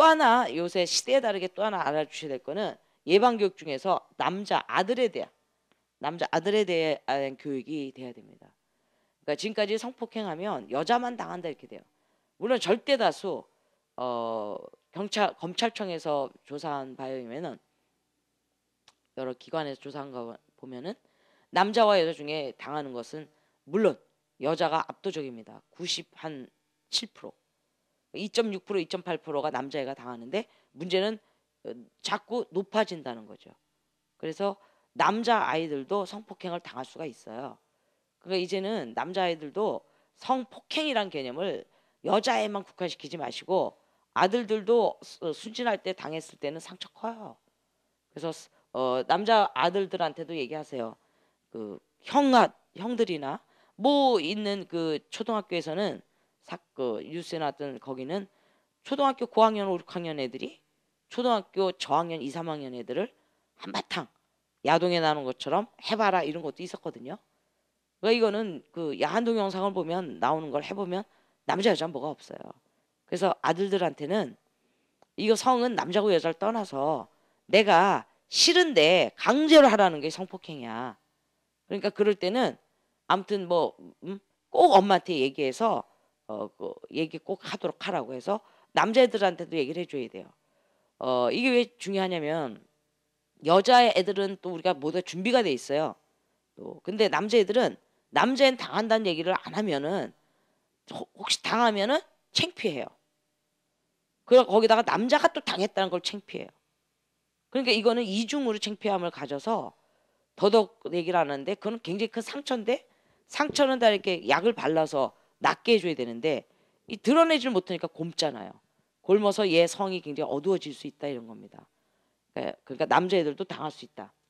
하나 요새 시대에 다르게 또 하나 알아주셔야 될 거는 예방교육 중에서 남자 아들에 대한 교육이 돼야 됩니다. 그러니까 지금까지 성폭행하면 여자만 당한다 이렇게 돼요. 물론 절대 다수 검찰청에서 조사한 바에 의하면은 여러 기관에서 조사한 거 보면은 남자와 여자 중에 당하는 것은 물론 여자가 압도적입니다. 97%, 2.6%, 2.8%가 남자애가 당하는데 문제는 자꾸 높아진다는 거죠. 그래서 남자 아이들도 성폭행을 당할 수가 있어요. 그러니까 이제는 남자 아이들도 성폭행이란 개념을 여자애만 국한시키지 마시고 아들들도 순진할 때 당했을 때는 상처 커요. 그래서 남자 아들들한테도 얘기하세요. 그 형들이나 뭐 있는 그 초등학교에서는 뉴스에 나왔던 거기는 초등학교 고학년 5, 6학년 애들이 초등학교 저학년 2, 3학년 애들을 한바탕 야동에 나오는 것처럼 해봐라 이런 것도 있었거든요. 그러니까 이거는 그 야한 동영상을 보면 나오는 걸 해보면 남자 여자 뭐가 없어요. 그래서 아들들한테는 이거 성은 남자고 여자를 떠나서 내가 싫은데 강제로 하라는 게 성폭행이야. 그러니까 그럴 때는 아무튼 뭐 꼭 엄마한테 얘기해서 얘기 꼭 하도록 하라고 해서 남자애들한테도 얘기를 해줘야 돼요. 이게 왜 중요하냐면 여자애들은 또 우리가 모두 준비가 돼 있어요. 또 근데 남자애들은 남자애는 당한다는 얘기를 안 하면은 혹시 당하면은 창피해요. 그리고 거기다가 남자가 또 당했다는 걸 창피해요. 그러니까 이거는 이중으로 창피함을 가져서 더더욱 얘기를 안 하는데 그건 굉장히 큰 상처인데 상처는 다 이렇게 약을 발라서 낫게 해줘야 되는데 이 드러내질 못하니까 곪잖아요. 곪어서 얘 성이 굉장히 어두워질 수 있다 이런 겁니다. 그러니까 남자애들도 당할 수 있다.